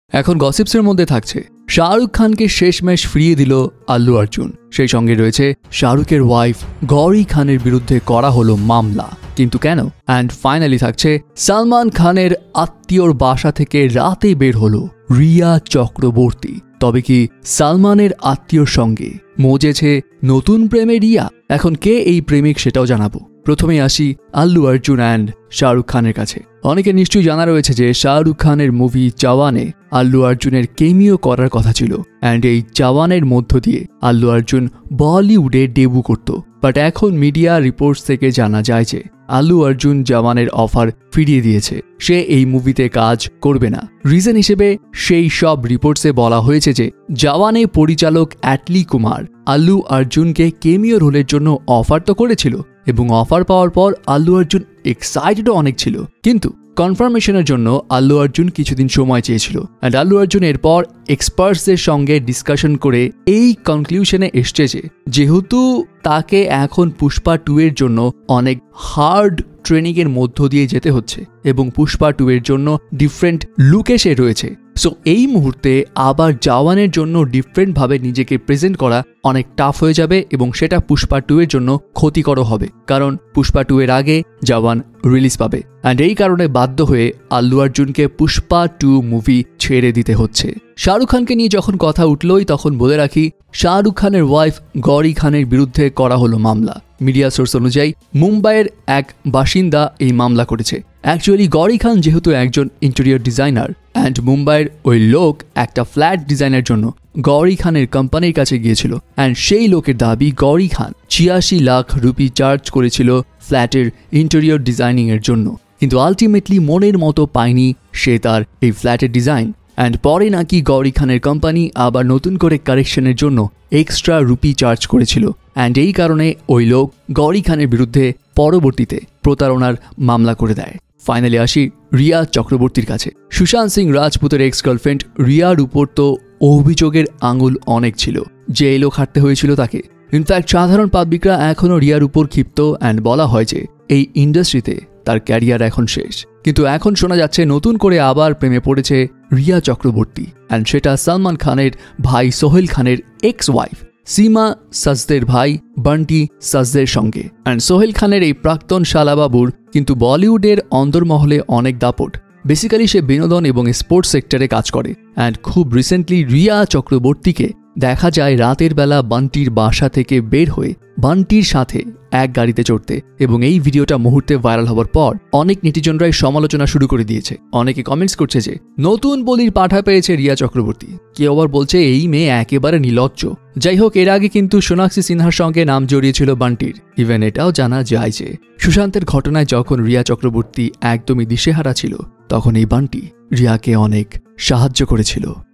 এখন গসিপসের মধ্যে থাকছে শাহরুখ খানকে শেষমেশ ফিরিয়ে দিল আল্লু অর্জুন। সেই সঙ্গে রয়েছে শাহরুখের ওয়াইফ গৌরী খানের বিরুদ্ধে করা হলো মামলা, কিন্তু কেন? অ্যান্ড ফাইনালি থাকছে সালমান খানের আত্মীয়র বাসা থেকে রাতে বের হলো রিয়া চক্রবর্তী। তবে কি সালমানের আত্মীয়র সঙ্গে মজেছে নতুন প্রেমে রিয়া? এখন কে এই প্রেমিক সেটাও জানাবো। প্রথমেই আসি আল্লু অর্জুন অ্যান্ড শাহরুখ খানের কাছে। অনেকে নিশ্চয়ই জানা রয়েছে যে শাহরুখ খানের মুভি জওয়ানে আল্লু অর্জুনের কেমিও করার কথা ছিল, অ্যান্ড এই জওয়ানের মধ্য দিয়ে আল্লু অর্জুন বলিউডে ডেবু করত। বাট এখন মিডিয়া রিপোর্টস থেকে জানা যায় যে আল্লু অর্জুন জওয়ানের অফার ফিরিয়ে দিয়েছে, সে এই মুভিতে কাজ করবে না। রিজন হিসেবে সেই সব রিপোর্টসে বলা হয়েছে যে জওয়ানে পরিচালক অ্যাটলি কুমার আল্লু অর্জুনকে কেমিও রোলের জন্য অফার তো করেছিল, এবং অফার পাওয়ার পর আল্লু অর্জুন এক্সাইটেডও অনেক ছিল, কিন্তু কনফার্মেশনের জন্য আল্লু অর্জুন কিছুদিন সময় চেয়েছিল। অ্যান্ড আল্লু অর্জুন এরপর এক্সপার্টসদের সঙ্গে ডিসকাশন করে এই কনক্লুশনে এসছে যে যেহেতু তাকে এখন পুষ্পা 2 এর জন্য অনেক হার্ড ট্রেনিংয়ের মধ্য দিয়ে যেতে হচ্ছে এবং পুষ্পা 2 এর জন্য ডিফারেন্ট লুকে সে রয়েছে, সো এই মুহূর্তে আবার জওয়ানের জন্য ডিফারেন্টভাবে নিজেকে প্রেজেন্ট করা অনেক টাফ হয়ে যাবে এবং সেটা পুষ্পা 2 এর জন্য ক্ষতিকর হবে, কারণ পুষ্পা 2 এর আগে জওয়ান রিলিজ পাবে। অ্যান্ড এই কারণে বাধ্য হয়ে আল্লু অর্জুনকে পুষ্পা 2 মুভি ছেড়ে দিতে হচ্ছে। শাহরুখ খানকে নিয়ে যখন কথা উঠলই তখন বলে রাখি শাহরুখ খানের ওয়াইফ গৌরী খানের বিরুদ্ধে করা হলো মামলা। মিডিয়া সোর্স অনুযায়ী মুম্বাইয়ের এক বাসিন্দা এই মামলা করেছে। অ্যাকচুয়ালি গৌরী খান যেহেতু একজন ইন্টেরিয়র ডিজাইনার, অ্যান্ড মুম্বাইয়ের ওই লোক একটা ফ্ল্যাট ডিজাইনের জন্য গৌরী খানের কোম্পানির কাছে গিয়েছিল, অ্যান্ড সেই লোকের দাবি গৌরী খান ৮৬ লাখ রুপি চার্জ করেছিল ফ্ল্যাটের ইন্টেরিয়র ডিজাইনিংয়ের জন্য, কিন্তু আলটিমেটলি মনের মতো পায়নি সে তার এই ফ্ল্যাটের ডিজাইন। অ্যান্ড পরে নাকি গৌরী খানের কোম্পানি আবার নতুন করে কারেকশনের জন্য এক্সট্রা রুপি চার্জ করেছিল, অ্যান্ড এই কারণে ওই লোক গৌরী খানের বিরুদ্ধে পরবর্তীতে প্রতারণার মামলা করে দেয়। ফাইনালি আসি রিয়া চক্রবর্তীর কাছে। সুশান্ত সিং রাজপুতের এক্স গার্লফ্রেন্ড রিয়ার উপর তো অভিযোগের আঙুল অনেক ছিল, যে এই লোক হাঁটতে হয়েছিল তাকে। ইনফ্যাক্ট সাধারণ পাবলিকরা এখনও রিয়ার উপর ক্ষিপ্ত, অ্যান্ড বলা হয় যে এই ইন্ডাস্ট্রিতে তার ক্যারিয়ার এখন শেষ। কিন্তু এখন শোনা যাচ্ছে নতুন করে আবার প্রেমে পড়েছে রিয়া চক্রবর্তী, অ্যান্ড সেটা সালমান খানের ভাই সোহেল খানের এক্স ওয়াইফ সীমা সাজদের ভাই বান্টি সাজদের সঙ্গে। অ্যান্ড সোহেল খানের এই প্রাক্তন শালাবাবুর কিন্তু বলিউডের অন্দরমহলে অনেক দাপট। বেসিক্যালি সে বিনোদন এবং স্পোর্টস সেক্টরে কাজ করে, অ্যান্ড খুব রিসেন্টলি রিয়া চক্রবর্তীকে দেখা যায় রাতের বেলা বান্টির বাসা থেকে বের হয়ে বান্টির সাথে এক গাড়িতে চড়তে, এবং এই ভিডিওটা মুহূর্তে ভাইরাল হওয়ার পর অনেক নেটিজনরাই সমালোচনা শুরু করে দিয়েছে। অনেকে কমেন্টস করছে যে নতুন বলির পাঠা পেয়েছে রিয়া চক্রবর্তী, কেউ আবার বলছে এই মেয়ে একেবারে নির্লজ্জ। যাই হোক, এর আগে কিন্তু সোনাক্ষী সিনহার সঙ্গে নাম জড়িয়েছিল বান্টির। ইভেন এটাও জানা যায় যে সুশান্তের ঘটনায় যখন রিয়া চক্রবর্তী একদমই দিশেহারা ছিল, তখন এই বান্টি রিয়াকে অনেক সাহায্য করেছিল।